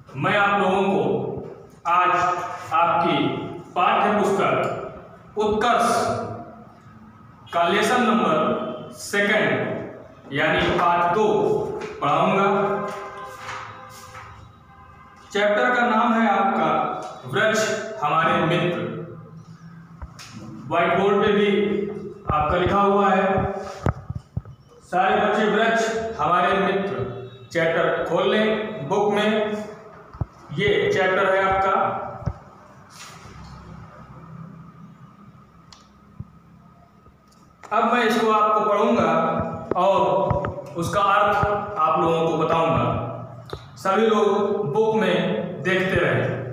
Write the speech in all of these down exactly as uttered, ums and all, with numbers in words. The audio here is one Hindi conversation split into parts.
मैं आप लोगों को आज आपकी पाठ्य पुस्तक उत्कर्ष का लेसन नंबर सेकंड यानी पाठ दो पढ़ाऊंगा। चैप्टर का नाम है आपका वृक्ष हमारे मित्र। व्हाइट बोर्ड पे भी आपका लिखा हुआ है। सारे बच्चे वृक्ष हमारे मित्र चैप्टर खोल लें बुक में। ये चैप्टर है आपका अब मैं इसको आपको पढ़ूंगा और उसका अर्थ आप लोगों को बताऊंगा। सभी लोग बुक में देखते रहें।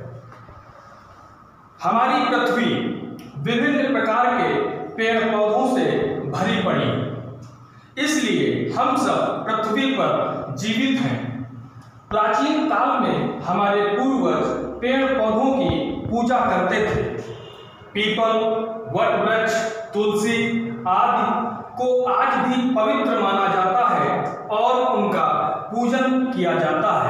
हमारी पृथ्वी विभिन्न प्रकार के पेड़ पौधों से भरी पड़ी, इसलिए हम सब पृथ्वी पर जीवित हैं। प्राचीन काल में हमारे पूर्वज पेड़ पौधों की पूजा करते थे। पीपल, वट वृक्ष, तुलसी आदि को आज भी पवित्र माना जाता है और उनका पूजन किया जाता है।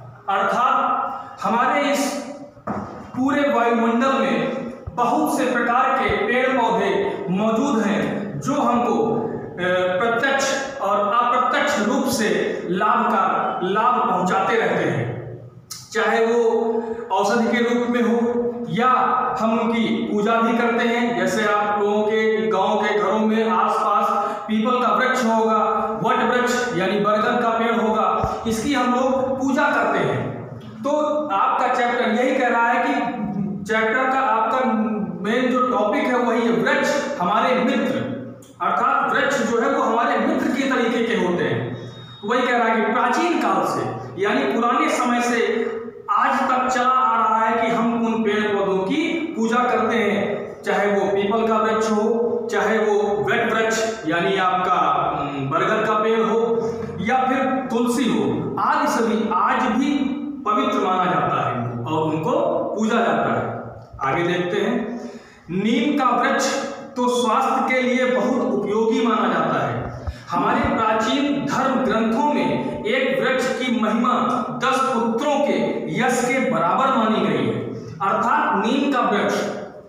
अर्थात हमारे इस पूरे वायुमंडल में बहुत से प्रकार के पेड़ पौधे मौजूद हैं जो हमको प्रत्यक्ष और अप्रत्यक्ष रूप से लाभ का लाभ पहुंचाते रहते हैं, चाहे वो औषधि के रूप में हो या हम उनकी पूजा भी करते हैं। जैसे आप लोगों के गांव के घरों में आसपास पीपल का वृक्ष होगा, वट वृक्ष यानी बरगद का पेड़ होगा, इसकी हम लोग पूजा करते हैं। तो आपका चैप्टर यही कह रहा है कि चैप्टर का आपका मेन जो टॉपिक है वही है वृक्ष हमारे मित्र। अर्थात वृक्ष जो है वो हमारे मित्र के तरीके के होते हैं। वही कह रहा है कि प्राचीन काल से यानी पुराने समय से आज तक चला आ रहा है कि हम उन पेड़ पौधों की पूजा करते हैं, चाहे वो पीपल का वृक्ष हो, चाहे वो वट वृक्ष यानी आपका बरगद का पेड़ हो या फिर तुलसी हो, आदि सभी आज भी पवित्र माना जाता है और उनको पूजा जाता है। आगे देखते हैं। नीम का वृक्ष तो स्वास्थ्य के लिए बहुत उपयोगी माना जाता है। हमारे प्राचीन धर्म ग्रंथों में एक वृक्ष की महिमा दस पुत्रों के यश के बराबर मानी गई है। अर्थात नीम का वृक्ष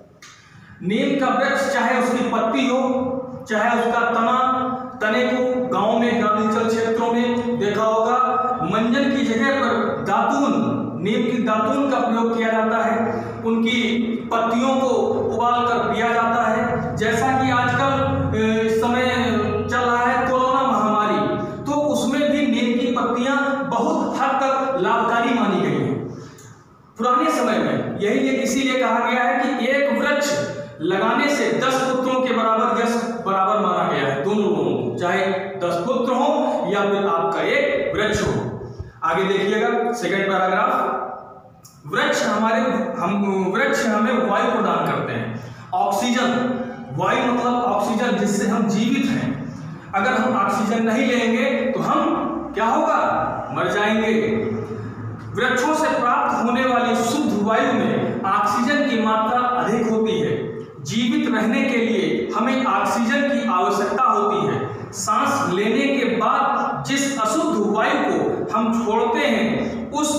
नीम का वृक्ष चाहे उसकी पत्ती हो, चाहे उसका तना, तने को गांव में ग्रामीण क्षेत्रों में देखा होगा मंजन की जगह पर दातून, नीम की दातून का प्रयोग किया जाता है। उनकी पत्तियों को उबाल कर पिया जाता है। जैसा कि आजकल इस समय चल रहा है कोरोना महामारी, तो उसमें भी नीम की पत्तियां बहुत हद तक लाभकारी मानी गई हैं। पुराने समय में यही इसीलिए कहा गया है कि एक वृक्ष लगाने से दस पुत्रों के बराबर यश बराबर माना गया है दोनों लोगों को, चाहे दस पुत्र हो या फिर आपका एक वृक्ष हो। आगे देखिएगा सेकंड पैराग्राफ। वृक्ष हमारे हम वृक्ष हमें वायु प्रदान करते हैं, ऑक्सीजन। वायु मतलब ऑक्सीजन जिससे हम जीवित हैं। अगर हम ऑक्सीजन नहीं लेंगे तो हम क्या होगा, मर जाएंगे। वृक्षों से प्राप्त होने वाली शुद्ध वायु में ऑक्सीजन की मात्रा अधिक होती है। जीवित रहने के लिए हमें ऑक्सीजन की आवश्यकता होती है। सांस लेने के बाद जिस अशुद्ध वायु को हम छोड़ते हैं उस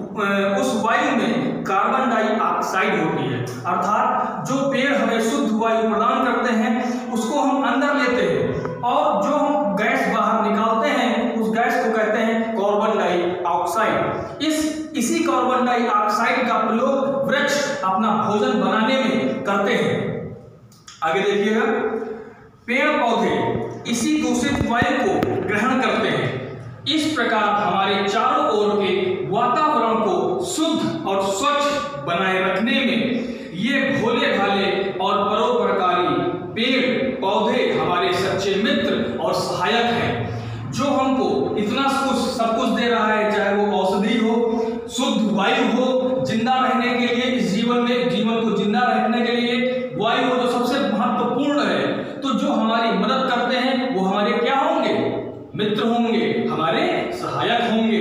उस वायु में कार्बन डाइऑक्साइड होती है। अर्थात जो पेड़ हमें शुद्ध वायु प्रदान करते हैं उसको हम अंदर लेते हैं और जो हम गैस बाहर निकालते हैं उस गैस को कहते हैं कार्बन डाइऑक्साइड। इस इसी कार्बन डाइऑक्साइड का प्रयोग वृक्ष अपना भोजन बनाने में करते हैं। आगे देखिएगा। पेड़ पौधे इसी दूषित वायु को ग्रहण करते हैं। इस प्रकार हमारे चारों ओर के वातावरण को शुद्ध और स्वच्छ बनाए रखने में ये भोले भाले और परोपकारी पेड़ पौधे हमारे सच्चे मित्र और सहायक हैं, जो हमको इतना कुछ सब कुछ दे रहा है, चाहे वो औषधि हो, शुद्ध वायु हो, जिंदा रहने के लिए इस जीवन में जीवन को जिंदा रखने के लिए वायु जो सबसे महत्वपूर्ण है। तो जो हमारी मदद करते हैं वो हमारे क्या होंगे, मित्र होंगे, हमारे सहायक होंगे।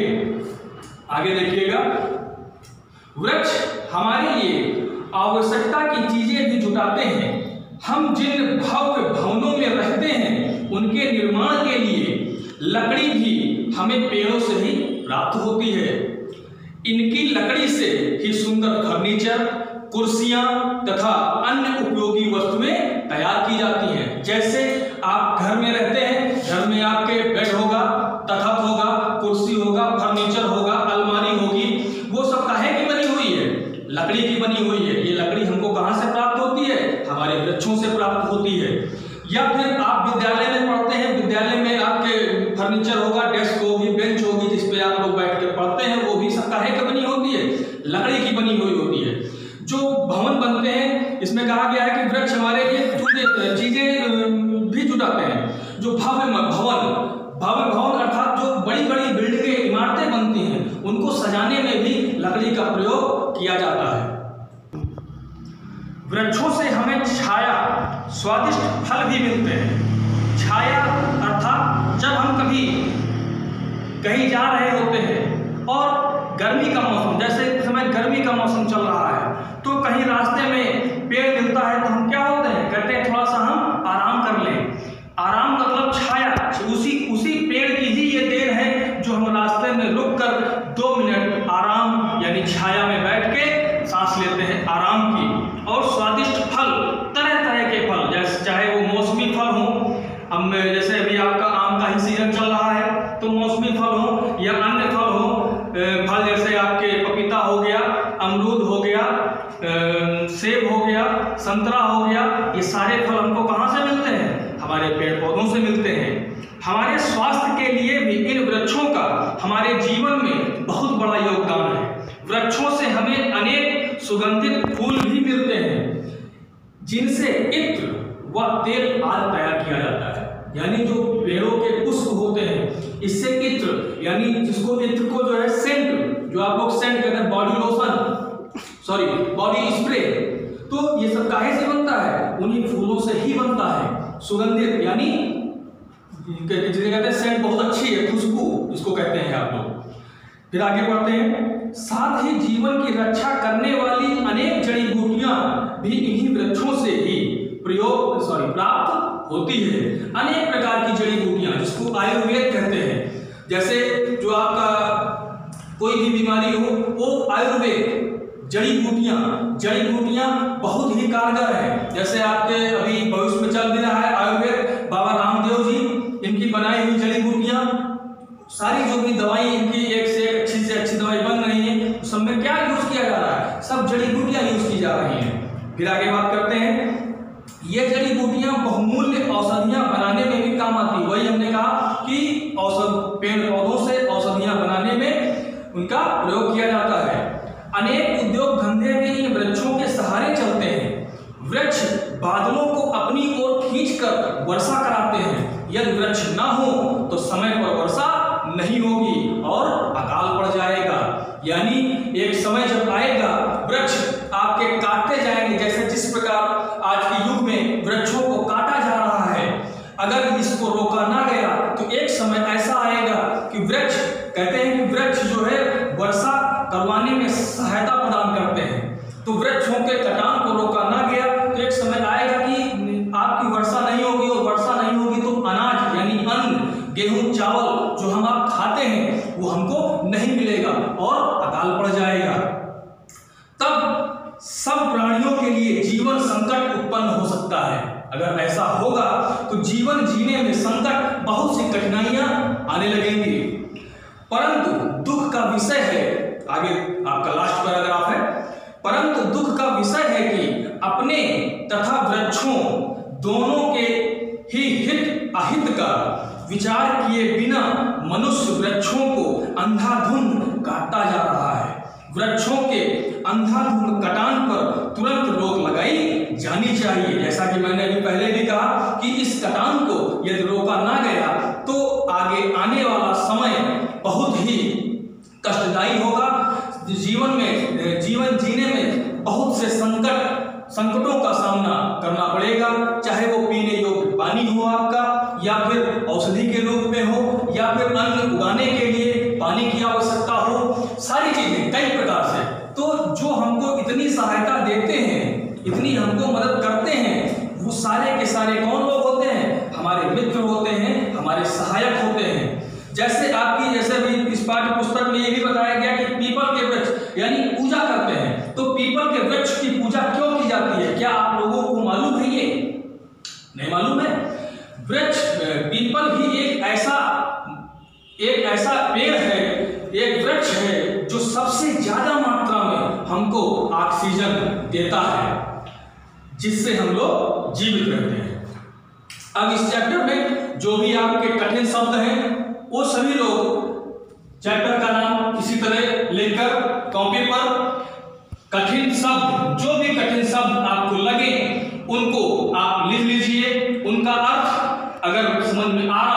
आगे देखिएगा। वृक्ष हमारे लिए आवश्यकता की चीजें भी जुटाते हैं। हम जिन भव्य भवनों में रहते हैं उनके निर्माण के लिए लकड़ी भी हमें पेड़ों से ही प्राप्त होती है। इनकी लकड़ी से ही सुंदर फर्नीचर, कुर्सियां तथा अन्य उपयोगी वस्तुएं तैयार की जाती हैं। जैसे आप घर में रहते हैं, घर में आपके बेड होगा, तख्त होगा, कुर्सी होगा, फर्नीचर होगा, अलमारी होगी, वो सब काहे की बनी हुई है? लकड़ी की बनी हुई है। ये लकड़ी हमको कहाँ से प्राप्त होती है? हमारे वृक्षों से प्राप्त होती है। या फिर आप विद्यालय में पढ़ते हैं, विद्यालय में आपके फर्नीचर होगा, डेस्क होगी, बेंच होगी, जिसपे आप लोग बैठ कर पढ़ते हैं, वो भी सब काहे की बनी होती है? लकड़ी की बनी हुई होती है। जो भवन बनते हैं, इसमें कहा गया है कि वृक्ष हमारे लिए चीजें भी जुटाते हैं। जो भव्य भवन भव्य भवन अर्थात जो बड़ी बड़ी बिल्डिंगें, इमारतें बनती हैं, उनको सजाने में भी लकड़ी का प्रयोग किया जाता है। वृक्षों से हमें छाया, स्वादिष्ट फल भी मिलते हैं। छाया अर्थात जब हम कभी कहीं जा रहे होते हैं और गर्मी का मौसम, जैसे इस समय गर्मी का मौसम चल रहा है, तो कहीं रास्ते में पेड़ मिलता है तो हम क्या होते हैं, कहते हैं थोड़ा सा हम आराम कर लें। आराम मतलब छाया, उसी उसी पेड़ की ही ये देन है जो हम रास्ते में रुक कर दो मिनट आराम यानी छाया में बैठ के सांस लेते हैं आराम की। और स्वादिष्ट फल, तरह तरह के फल, जैसे चाहे वो मौसमी फल हो, अब जैसे अभी आपका आम का ही सीजन चल रहा है तो मौसमी फल हो या अन्य फल हो, फल जैसे आपके पपीता हो गया, अमरूद हो गया, सेब हो गया, संतरा हो गया, ये सारे फल हमको कहाँ से मिलते हैं? हमारे पेड़ पौधों से मिलते हैं। हमारे स्वास्थ्य के लिए भी इन वृक्षों का हमारे जीवन में बहुत बड़ा योगदान है। वृक्षों से हमें अनेक सुगंधित फूल भी मिलते हैं, जिनसे इत्र व तेल आदि तैयार किया जाता है। यानी जो पेड़ों के पुष्प होते हैं, इससे इत्र, यानी जिसको इत्र को जो है सेंट, जो आप लोग सेंट कहते हैं, body lotion, sorry body spray, तो ये सब काहे से बनता है? उन्हीं फूलों से ही बनता है। सुगंधित यानी जिसे कहते हैं सेंट, बहुत अच्छी है खुशबू, इसको कहते हैं आप लोग। फिर आगे बढ़ते हैं। साथ ही जीवन की रक्षा करने वाली अनेक जड़ी बूटियां भी इन्हीं वृक्षों से ही प्रयोग सॉरी प्राप्त होती है। अनेक प्रकार की जड़ी बूटियां, जिसको आयुर्वेद कहते हैं। जैसे जो आपका कोई भी बीमारी हो, वो आयुर्वेद जड़ी बूटियां जड़ी बूटियां बहुत ही कारगर है। जैसे आपके अभी भविष्य में चल भी रहा है आयुर्वेद, बाबा रामदेव जी, इनकी बनाई हुई जड़ी बूटियां, सारी जो भी दवाई इनकी एक से एक अच्छी से अच्छी दवाई बन रही है, उस सब में क्या यूज किया जा रहा है? सब जड़ी बूटियां यूज की जा रही हैं। फिर आगे बात करते हैं, ये जड़ी बूटियां बहुमूल्य औषधियां बनाने में भी काम आती है। वही हमने कहा कि औषध पेड़ पौधों से औषधियां बनाने में उनका प्रयोग किया जाता है। अनेक उद्योग धंधे भी इन वृक्षों के सहारे चलते हैं। वृक्ष बादलों को अपनी ओर खींचकर वर्षा कराते हैं। यदि वृक्ष ना हो तो समय पर वर्षा नहीं होगी और अकाल पड़ जाएगा। यानी एक समय जब आएगा, वृक्ष आपके काटते जाएंगे। जैसे जिस प्रकार आज के युग में वृक्षों को काटा जा रहा है, अगर इसको रोका ना गया तो एक समय ऐसा आएगा कि वृक्ष, कहते हैं कि वृक्ष जो है वर्षा करवाने में सहायता प्रदान करते हैं। तो वृक्षों के कटान को रोका ना गया तो एक समय आएगा कि आपकी वर्षा नहीं होगी, और वर्षा नहीं होगी तो अनाज यानी अन्न, गेहूं, चावल जो हम आप खाते हैं वो हमको नहीं मिलेगा और अकाल पड़ जाएगा। तब सब प्राणियों के लिए जीवन संकट उत्पन्न हो सकता है। अगर ऐसा होगा तो जीवन जीने में संकट, बहुत सी कठिनाइयां आने लगेंगी। परंतु दुख का विषय है, आगे आपका लास्ट पैराग्राफ है, परंतु दुख का विषय है कि अपने तथा वृक्षों दोनों के ही हित अहित का विचार किए बिना मनुष्य वृक्षों को अंधाधुंध काटता जा रहा है। वृक्षों के अंधाधुंध कटान पर तुरंत रोक लगाई जानी चाहिए। जैसा कि मैंने अभी पहले भी कहा कि इस कटान को यदि रोका ना गया तो आगे आने वाला समय बहुत ही कष्टदायी होगा। जीवन में जीवन जीने में बहुत से संकट संकटों का सामना करना पड़ेगा, चाहे वो पीने योग्य पानी हो आपका, या फिर औषधि के रूप में हो, या फिर अन्न उगाने के लिए पानी की आवश्यकता हो, सारी चीजें कई प्रकार से। तो जो हमको इतनी सहायता देते हैं, इतनी हमको मदद करते हैं, वो सारे के सारे कौन लोग होते हैं? हमारे मित्र होते हैं, हमारे सहायक होते हैं। जैसे आपकी जैसे भी इस पाठ्य पुस्तक में ये भी बताया गया कि पीपल के वृक्ष ऐसा पेड़ है, एक वृक्ष है जो सबसे ज्यादा मात्रा में हमको ऑक्सीजन देता है, जिससे हम लोग जीवित रहते हैं। अब इस चैप्टर में जो भी आपके कठिन शब्द हैं वो सभी लोग चैप्टर का नाम इसी तरह लेकर कॉपी पर कठिन शब्द, जो भी कठिन शब्द आपको लगे उनको आप लिख लीजिए। उनका अर्थ अगर समझ में आ रहा